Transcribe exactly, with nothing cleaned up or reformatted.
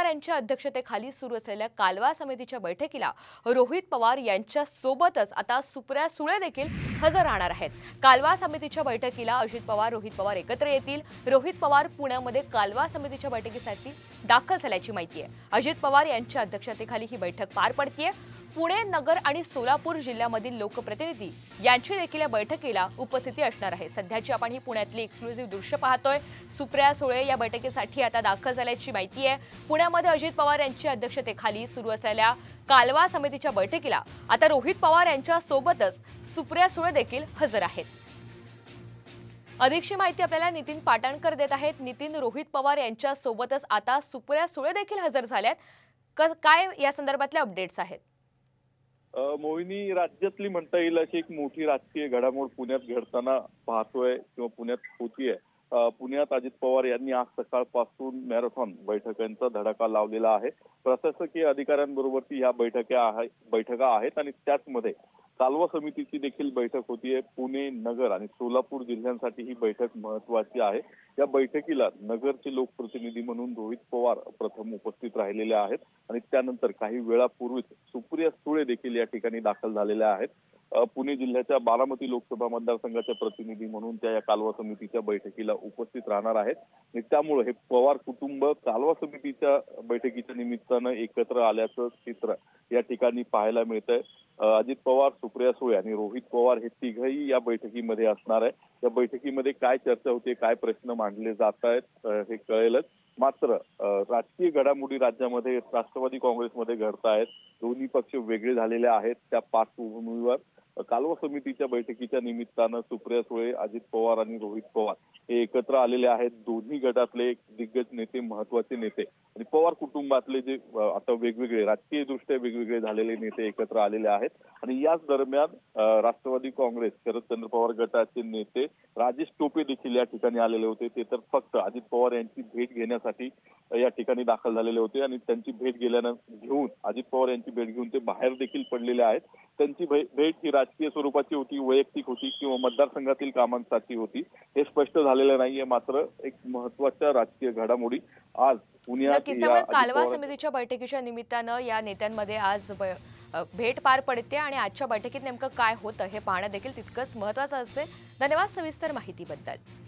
यांच्या अध्यक्षतेखाली सुरू असलेल्या कालवा समितीच्या बैठकीला रोहित पवार यांच्या सोबतच आता सुप्रिया सुळे देखील हजर राहणार आहेत। कालवा समितीच्या बैठकीला अजित पवार, रोहित पवार एकत्र येतील। रोहित पवार पुण्यामध्ये कालवा समितीच्या बैठकीसाठी दाखल झाल्याची माहिती आहे। अजित पवार यांच्या अध्यक्षतेखाली ही बैठक पार पडतेय। पुणे, नगर आणि सोलापूर जिल्ह्यामधील लोकप्रतिनिधी यांची देखील या बैठकीला उपस्थिती असणार आहे। सध्याची आपण ही पुण्यातली एक्सक्लुझिव्ह दृश्य पाहतोय। सुप्रिया सुळे या बैठकीसाठी आता दाखल झाल्याची माहिती आहे। पुण्यामध्ये अजित पवार यांच्या अध्यक्षतेखाली सुरू असलेल्या कालवा समितीच्या बैठकीला आता रोहित पवार यांच्या सोबतच सुप्रिया सुळे देखील हजर आहेत। अधिकची माहिती आपल्याला नितीन पाटणकर देत आहेत। नितीन, रोहित पवार यांच्या सोबतच आता सुप्रिया सुळे देखील हजर झाल्यात, काय या संदर्भातले अपडेट्स आहेत? मोहिनी, राज्यातली म्हणता येईल अशी एक मोठी राजकीय घडामोड पुण्यात घडताना पाहतोय किंवा पुण्यात होतीये। पुण्यात अजित पवार यांनी आज सकाळपासून मॅरेथॉन बैठकांचा धडाका लावलेला आहे। प्रशासकीय अधिकाऱ्यांबरोबरची ह्या बैठका बैठका आहेत आणि त्याचमध्ये कालवा समितीची देखील बैठक होतीये। पुणे, नगर आणि सोलापूर जिल्ह्यांसाठी ही बैठक महत्वाची आहे। या बैठकीला नगरचे लोकप्रतिनिधी म्हणून रोहित पवार प्रथम उपस्थित राहिलेले आहेत आणि त्यानंतर काही वेळापूर्वीच सुप्रिया सुळे देखील या ठिकाणी दाखल झालेल्या आहेत। पुणे जिल्ह्याच्या बारामती लोकसभा मतदारसंघाचे प्रतिनिधी म्हणून त्या या कालवा समितीच्या बैठकीला उपस्थित राहणार आहेत आणि त्यामुळे हे पवार कुटुंब कालवा समितीच्या बैठकीच्या निमित्तानं एकत्र आल्याचं चित्र या ठिकाणी पाहायला मिळतंय। अजित पवार, सुप्रिया सुळे आणि रोहित पवार हे तिघही या बैठकीमध्ये असणार आहे। या बैठकीमध्ये काय चर्चा होते, काय प्रश्न मांडले जात आहेत हे कळेलच। मात्र राजकीय घडामोडी राज्यामध्ये राष्ट्रवादी काँग्रेसमध्ये घडतायत। दोन्ही पक्ष वेगळे झालेले आहेत। त्या पार्श्वभूमीवर कालवा समितीच्या बैठकीच्या निमित्तानं सुप्रिया सुळे, अजित पवार आणि रोहित पवार हे एकत्र आलेले आहेत। दोन्ही गटातले दिग्गज नेते, महत्वाचे नेते आणि पवार कुटुंबातले जे आता वेगवेगळे राजकीय दृष्ट्या वेगवेगळे झालेले नेते एकत्र आलेले आहेत आणि याच दरम्यान राष्ट्रवादी काँग्रेस, शरदचंद्र पवार गटाचे नेते राजेश टोपे देखील या ठिकाणी आलेले होते। ते तर फक्त अजित पवार यांची भेट घेण्यासाठी या ठिकाणी दाखल झालेले होते आणि त्यांची भेट गेल्यानंतर घेऊन अजित पवार यांची भेट घेऊन ते बाहेर देखील पडलेले आहेत। त्यांची भेट ही राजकीय स्वरूपाची होती, वैयक्तिक होती किंवा मतदारसंघातील कामांसाठी होती हे स्पष्ट झालेलं नाहीये। मात्र एक महत्वाच्या राजकीय घडामोडी आज पुण्यात कालवा समितीच्या बैठकीच्या निमित्तानं या नेत्यांमध्ये आज भेट पार पडते आणि आजच्या बैठकीत नेमकं काय होतं हे पाहणं देखील तितकंच महत्वाचं असेल। धन्यवाद सविस्तर माहितीबद्दल।